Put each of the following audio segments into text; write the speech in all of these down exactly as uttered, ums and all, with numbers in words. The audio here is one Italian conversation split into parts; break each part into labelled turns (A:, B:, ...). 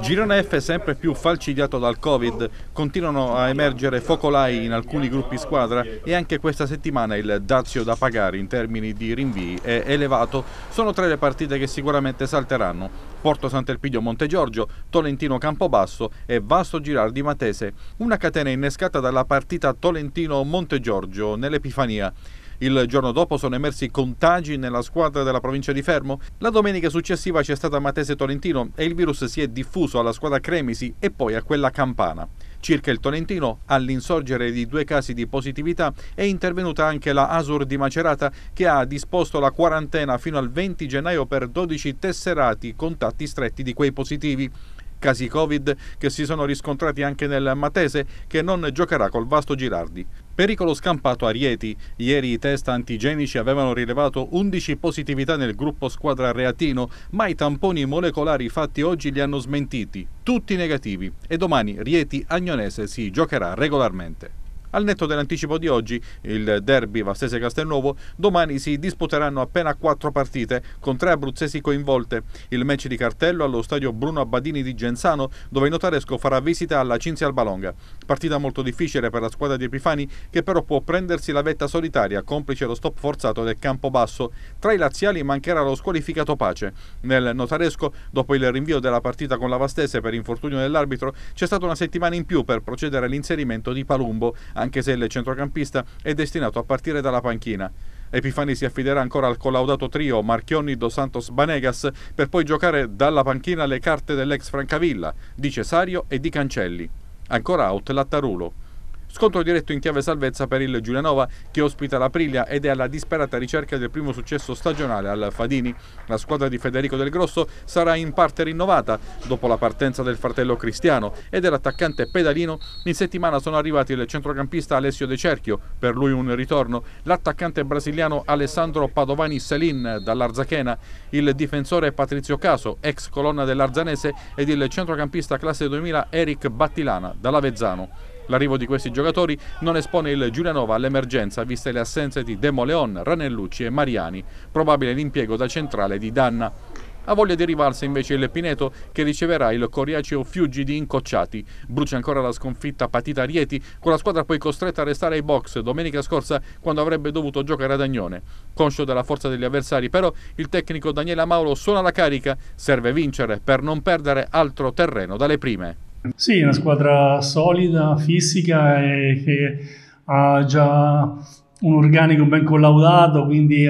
A: Girone F sempre più falcidiato dal Covid, continuano a emergere focolai in alcuni gruppi squadra e anche questa settimana il dazio da pagare in termini di rinvii è elevato. Sono tre le partite che sicuramente salteranno: Porto Sant'Elpidio Montegiorgio, Tolentino Campobasso e Vasto Girardi Matese, una catena innescata dalla partita Tolentino Montegiorgio nell'Epifania. Il giorno dopo sono emersi contagi nella squadra della provincia di Fermo. La domenica successiva c'è stata Matese Tolentino e il virus si è diffuso alla squadra Cremisi e poi a quella Campana. Circa il Tolentino, all'insorgere di due casi di positività, è intervenuta anche la Asur di Macerata, che ha disposto la quarantena fino al venti gennaio per dodici tesserati contatti stretti di quei positivi. Casi Covid che si sono riscontrati anche nel Matese, che non giocherà col Vasto Girardi. Pericolo scampato a Rieti. Ieri i test antigenici avevano rilevato undici positività nel gruppo squadra reatino, ma i tamponi molecolari fatti oggi li hanno smentiti, tutti negativi, e domani Rieti Agnonese si giocherà regolarmente. Al netto dell'anticipo di oggi, il derby Vastese-Castelnuovo, domani si disputeranno appena quattro partite, con tre abruzzesi coinvolte. Il match di cartello allo stadio Bruno Abbadini di Genzano, dove il notaresco farà visita alla Cinzia Albalonga. Partita molto difficile per la squadra di Epifani, che però può prendersi la vetta solitaria, complice lo stop forzato del Campobasso. Tra i laziali mancherà lo squalificato Pace. Nel notaresco, dopo il rinvio della partita con la Vastese per infortunio dell'arbitro, c'è stata una settimana in più per procedere all'inserimento di Palumbo, anche se il centrocampista è destinato a partire dalla panchina. Epifani si affiderà ancora al collaudato trio Marchionni, Dos Santos, Banegas, per poi giocare dalla panchina le carte dell'ex Francavilla, di Cesario e di Cancelli. Ancora out Lattarulo. Scontro diretto in chiave salvezza per il Giulianova, che ospita l'Aprilia ed è alla disperata ricerca del primo successo stagionale al Fadini. La squadra di Federico Del Grosso sarà in parte rinnovata dopo la partenza del fratello Cristiano e dell'attaccante pedalino. In settimana sono arrivati il centrocampista Alessio De Cerchio, per lui un ritorno, l'attaccante brasiliano Alessandro Padovani Selin dall'Arzachena, il difensore Patrizio Caso, ex colonna dell'Arzanese, ed il centrocampista classe duemila Eric Battilana dall'Avezzano. L'arrivo di questi giocatori non espone il Giulianova all'emergenza, viste le assenze di Demo Leon, Ranellucci e Mariani. Probabile l'impiego da centrale di Danna. Ha voglia di rivalsa invece il Pineto, che riceverà il coriaceo Fiuggi di Incocciati. Brucia ancora la sconfitta patita a Rieti, con la squadra poi costretta a restare ai box domenica scorsa, quando avrebbe dovuto giocare ad Agnone. Conscio della forza degli avversari, però, il tecnico Daniele Mauro suona la carica. Serve vincere per non perdere altro terreno dalle prime.
B: Sì, è una squadra solida, fisica e che ha già un organico ben collaudato, quindi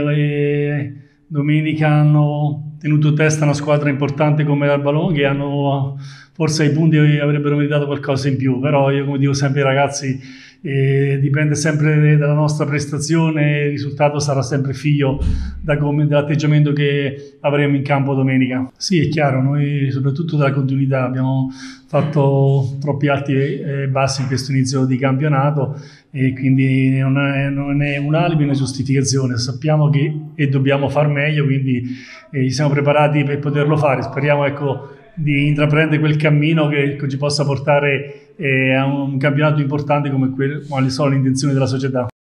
B: le domenica hanno tenuto testa a una squadra importante come l'Albalonga, che hanno forse ai punti avrebbero meritato qualcosa in più, però io, come dico sempre ai ragazzi, eh, dipende sempre dalla nostra prestazione, il risultato sarà sempre figlio da come, dall'atteggiamento che avremo in campo domenica. Sì, è chiaro, noi soprattutto dalla continuità abbiamo fatto troppi alti e bassi in questo inizio di campionato e quindi non è, non è un alibi, una giustificazione. Sappiamo che e dobbiamo far meglio, quindi eh, siamo preparati per poterlo fare. Speriamo, ecco, di intraprendere quel cammino che, che ci possa portare eh, a un campionato importante come quello, quali sono le intenzioni della società.